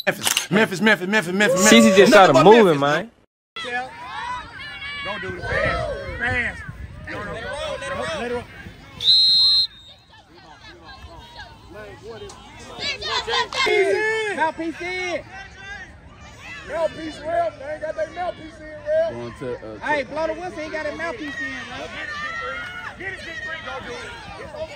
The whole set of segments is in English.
Memphis. CC just started moving, man. Don't do it fast. Let it roll. Mouthpiece in. Mouthpiece real. They ain't got their mouthpiece in real. Going to, hey, blow the whistle. Ain't got a mouthpiece in, bro. Get it, don't do it. It's over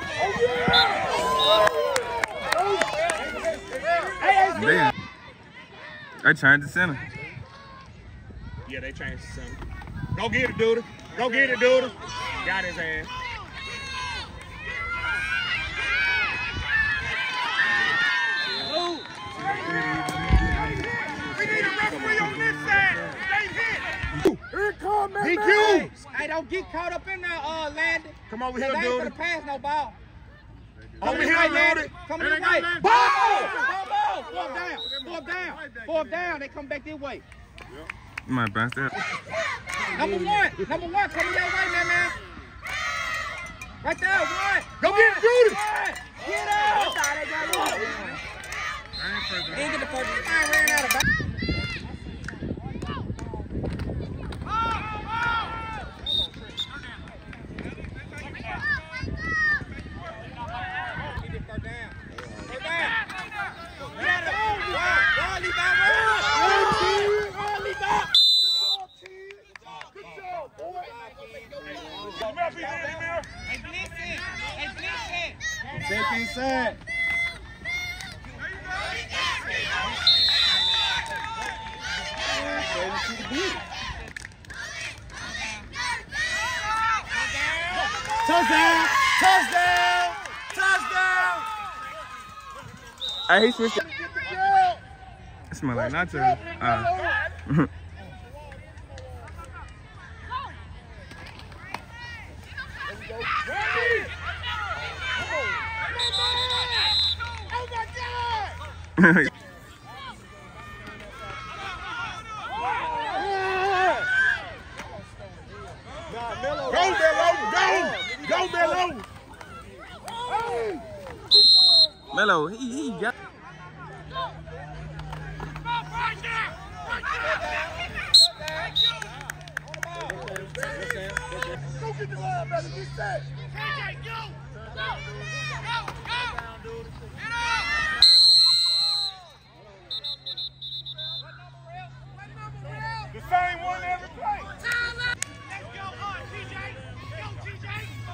with. Damn. They changed the center. Yeah, they changed the center. Go get it, dude. Got his ass. We need a referee on this side. Here it comes, man. Hey, don't get caught up in there, Landon. Come over here, dude. They ain't gonna pass no ball. Over here, Landon. Come this way. Ball! Fourth down. They come back this way. You might bounce that. Number one, coming your way, man. Right there, one. Go get it, Judy. Get out. He didn't get the first. I ran out of bounds. Take inside. Touchdown! Hey, he switched it. It smell like nachos. Go, Melo! Melo, he got. Go get the ball, brother. Get set. The same one every play. Let's go, TJ. Go, TJ.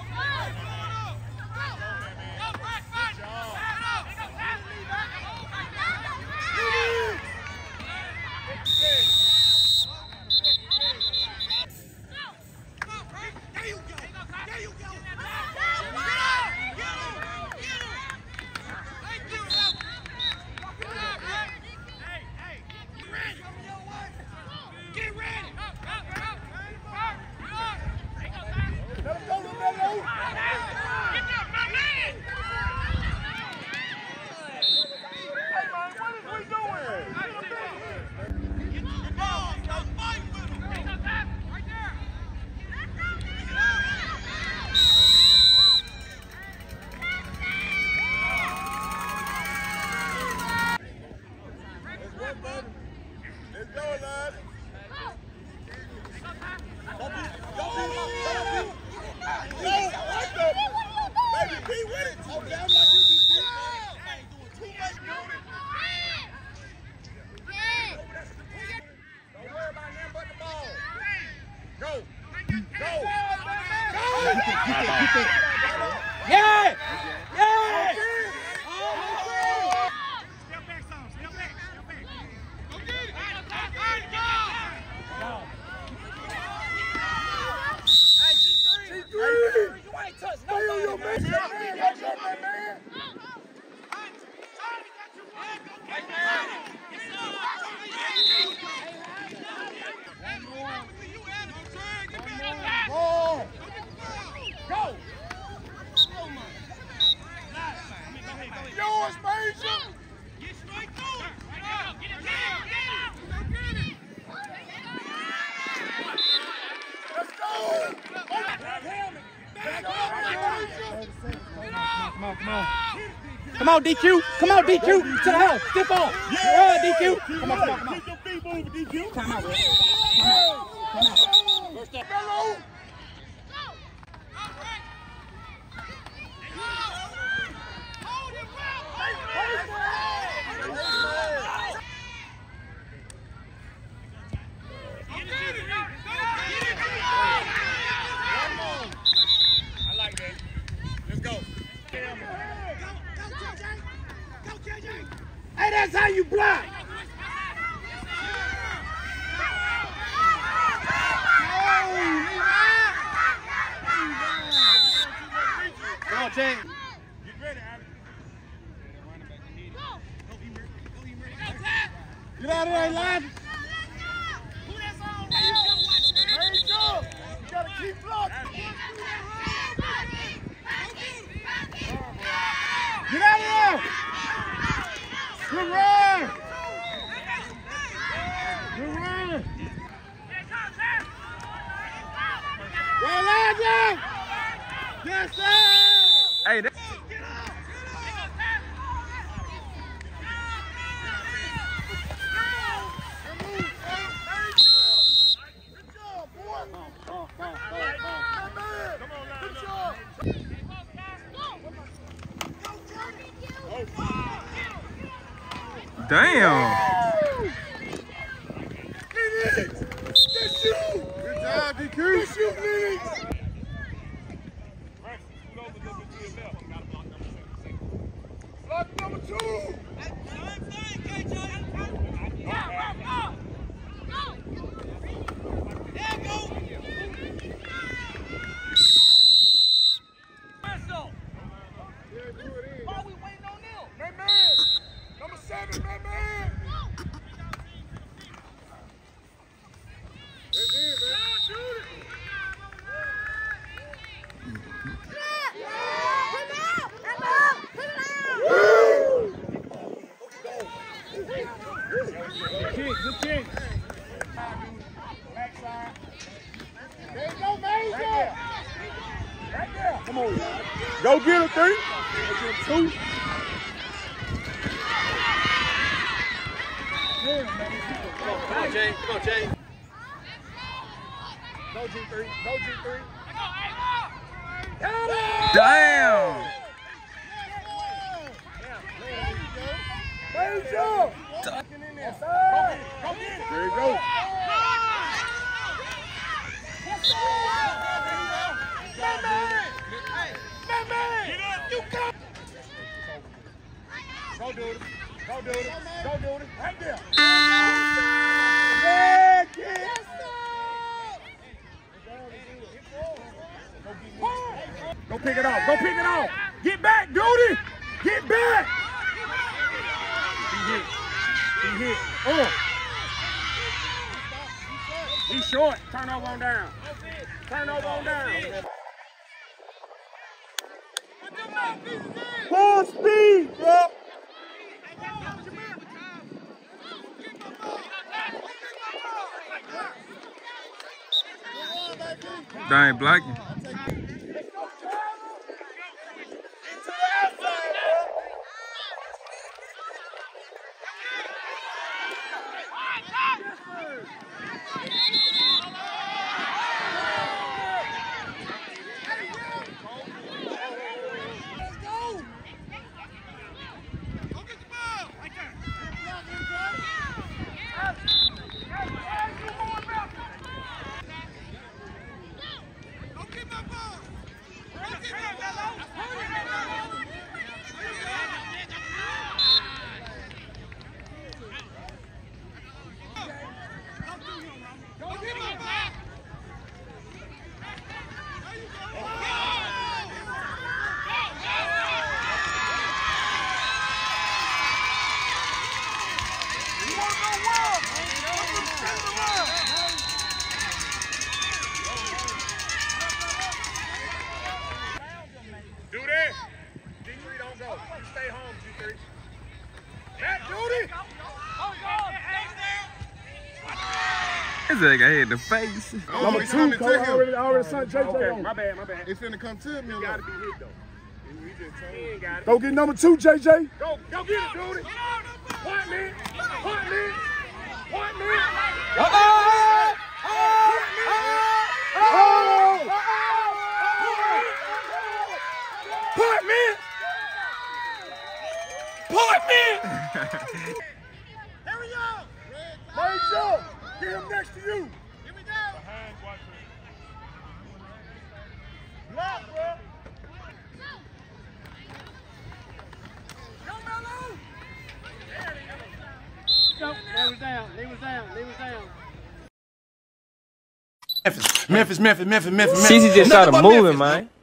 Yeah! Yeah! Step back some. Step back. Go get it. Hey, G3. You ain't touched nobody, man. Go! Yours, Major! Get straight through it! Get it! Let's go! Back up, Major! Come on. Come on, DQ. Come on, DQ. To the house. Stiff off. Yeah, DQ. Come on. Keep your feet moving, DQ. Time out, bro. Come on. First step. I like that. Let's go. Hey, that's how you block. Come on, Jay. Get ready, Abby. Get out of there, lad. You gotta keep blocking. Get out of there. Good run. Good run. Well, lad, yes, sir. Hey, that damn. That's you. Good job, DQ. That's you, Phoenix. Block number 2. Number 7, man. That's it, man. Shoot it. Good kick. Backside. There you go, Major. Right there. Come on. Go get him, 3. Go get him 2. Come on, Jay. Come on, Jay. Go G3. Go G3. Damn. Major. Go get it. There you go. Go do it. Go do it. Go do it. Right there. Yeah, kid. Go pick it off. Go pick it off. Get back, Duty. Get back. He hit. He hit. He's short. Turn over on down. Turn over on down. Full speed, bro. They ain't blocking. Do that. G3 don't go. You stay home, G3. That Duty. This nigga hit the face. Number 2, already sent JJ. Okay, my bad. It's finna come to me. You gotta be hit though. Go get number 2, JJ. Go get it, dude. Point me. Point me. Point me. Point me. Point me. Here we go. Major, get him next to you. Here we go. Block, bro. Go, they was down. Memphis. CeCe just started moving, man.